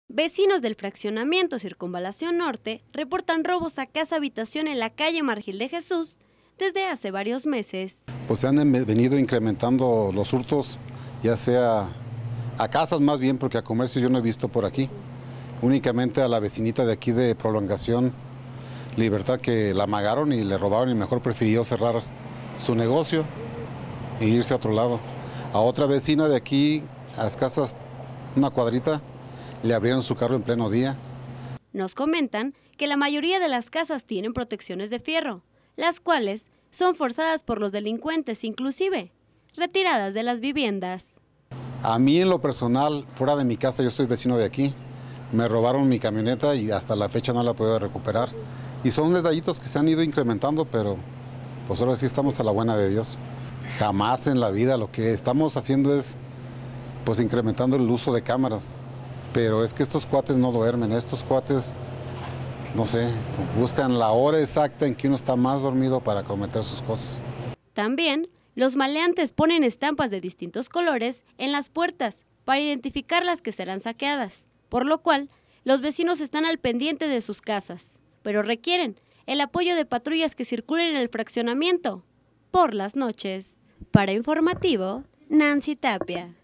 Vecinos del fraccionamiento Circunvalación Norte reportan robos a casa-habitación en la calle Margil de Jesús desde hace varios meses. Pues se han venido incrementando los hurtos, ya sea a casas más bien, porque a comercio yo no he visto por aquí. Únicamente a la vecinita de aquí de Prolongación Libertad, que la amagaron y le robaron y mejor prefirió cerrar su negocio e irse a otro lado. A otra vecina de aquí, a escasas una cuadrita, le abrieron su carro en pleno día. Nos comentan que la mayoría de las casas tienen protecciones de fierro, las cuales son forzadas por los delincuentes, inclusive retiradas de las viviendas. A mí en lo personal, fuera de mi casa, yo soy vecino de aquí, me robaron mi camioneta y hasta la fecha no la he podido recuperar. Y son detallitos que se han ido incrementando, pero pues ahora sí estamos a la buena de Dios. Jamás en la vida lo que estamos haciendo es pues incrementando el uso de cámaras. Pero es que estos cuates no duermen, estos cuates, no sé, buscan la hora exacta en que uno está más dormido para cometer sus cosas. También, los maleantes ponen estampas de distintos colores en las puertas para identificar las que serán saqueadas, por lo cual los vecinos están al pendiente de sus casas, pero requieren el apoyo de patrullas que circulen en el fraccionamiento por las noches. Para Informativo, Nancy Tapia.